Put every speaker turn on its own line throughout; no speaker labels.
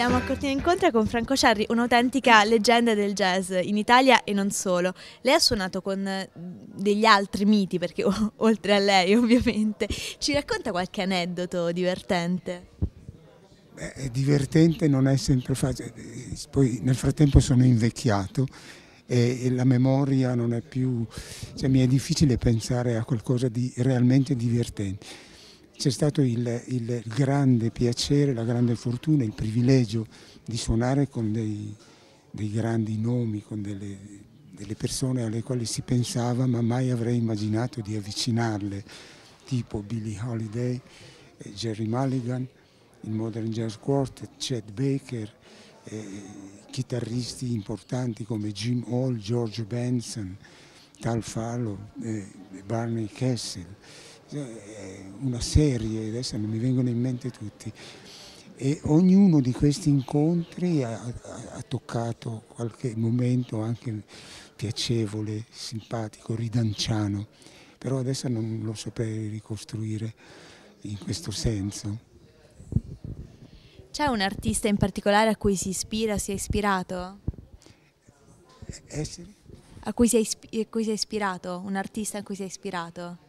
Siamo a Cortina Incontra con Franco Cerri, un'autentica leggenda del jazz in Italia e non solo. Lei ha suonato con degli altri miti, perché oltre a lei ovviamente. Ci racconta qualche aneddoto divertente?
È divertente, non è sempre facile. Poi nel frattempo sono invecchiato e la memoria non è più, cioè mi è difficile pensare a qualcosa di realmente divertente. C'è stato il grande piacere, la grande fortuna, il privilegio di suonare con dei grandi nomi, con delle persone alle quali si pensava ma mai avrei immaginato di avvicinarle, tipo Billie Holiday, Gerry Mulligan, il Modern Jazz Quartet, Chet Baker, chitarristi importanti come Jim Hall, George Benson, Tal Farlow, Barney Kessel, una serie, adesso non mi vengono in mente tutti. E ognuno di questi incontri ha toccato qualche momento anche piacevole, simpatico, ridanciano, però adesso non lo saprei ricostruire in questo senso.
C'è un artista in particolare a cui si ispira, si è ispirato?
Essere?
A cui si è ispirato? Un artista a cui si è ispirato?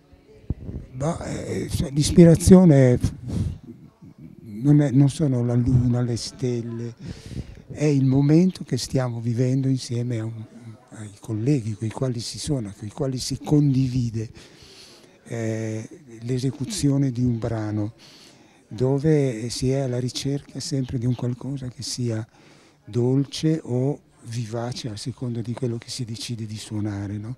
L'ispirazione non sono la luna, le stelle, è il momento che stiamo vivendo insieme ai colleghi con i quali si suona, con i quali si condivide l'esecuzione di un brano, dove si è alla ricerca sempre di un qualcosa che sia dolce o vivace a seconda di quello che si decide di suonare, no?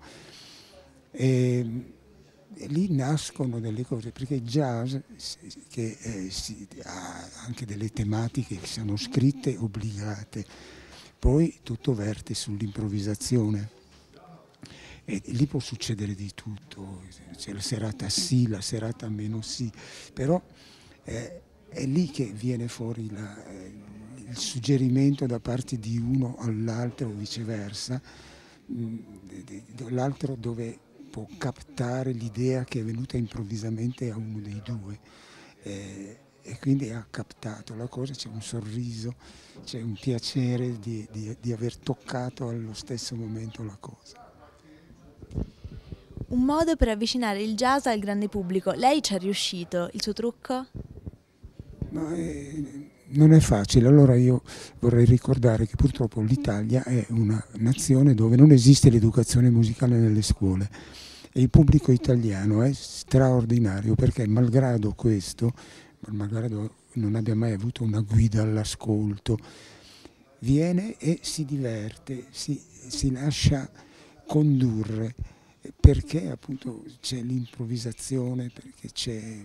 E lì nascono delle cose, perché il jazz che ha anche delle tematiche che sono scritte obbligate, poi tutto verte sull'improvvisazione e lì può succedere di tutto, c'è la serata sì, la serata meno sì, però è lì che viene fuori il suggerimento da parte di uno all'altro o viceversa, l'altro dove può captare l'idea che è venuta improvvisamente a uno dei due e quindi ha captato la cosa, c'è un sorriso, c'è un piacere di aver toccato allo stesso momento la cosa.
Un modo per avvicinare il jazz al grande pubblico. Lei ci è riuscito? Il suo trucco?
Non è facile, allora io vorrei ricordare che purtroppo l'Italia è una nazione dove non esiste l'educazione musicale nelle scuole e il pubblico italiano è straordinario perché malgrado questo, malgrado non abbia mai avuto una guida all'ascolto, viene e si diverte, si lascia condurre perché appunto c'è l'improvvisazione, perché c'è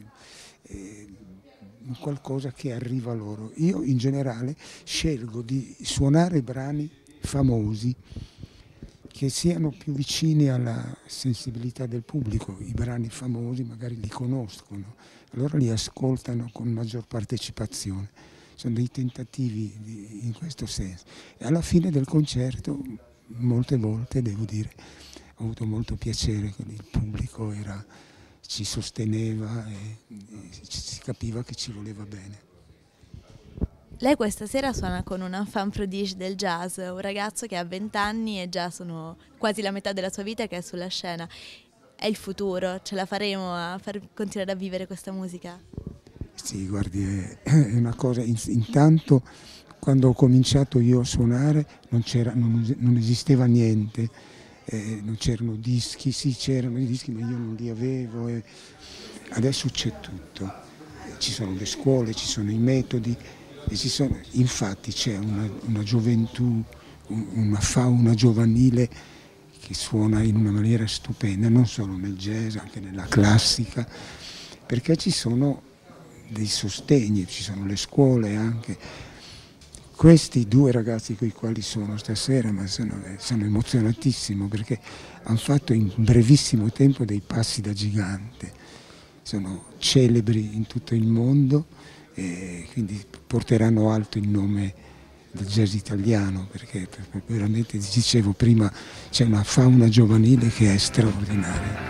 qualcosa che arriva a loro. Io in generale scelgo di suonare brani famosi che siano più vicini alla sensibilità del pubblico. I brani famosi magari li conoscono, allora li ascoltano con maggior partecipazione. Sono dei tentativi in questo senso. E alla fine del concerto, molte volte, devo dire, ho avuto molto piacere che il pubblico ci sosteneva e si capiva che ci voleva bene.
Lei questa sera suona con un enfant prodige del jazz, un ragazzo che ha 20 anni e già sono quasi la metà della sua vita che è sulla scena. È il futuro, ce la faremo a far continuare a vivere questa musica?
Sì, guardi, è una cosa, intanto quando ho cominciato io a suonare non esisteva niente, non c'erano dischi, sì c'erano i dischi ma io non li avevo, adesso c'è tutto, ci sono le scuole, ci sono i metodi, infatti c'è una gioventù, una fauna giovanile che suona in una maniera stupenda, non solo nel jazz, anche nella classica, perché ci sono dei sostegni, ci sono le scuole anche. Questi due ragazzi con i quali sono stasera sono emozionatissimo perché hanno fatto in brevissimo tempo dei passi da gigante, sono celebri in tutto il mondo e quindi porteranno alto il nome del jazz italiano perché veramente, dicevo prima, c'è una fauna giovanile che è straordinaria.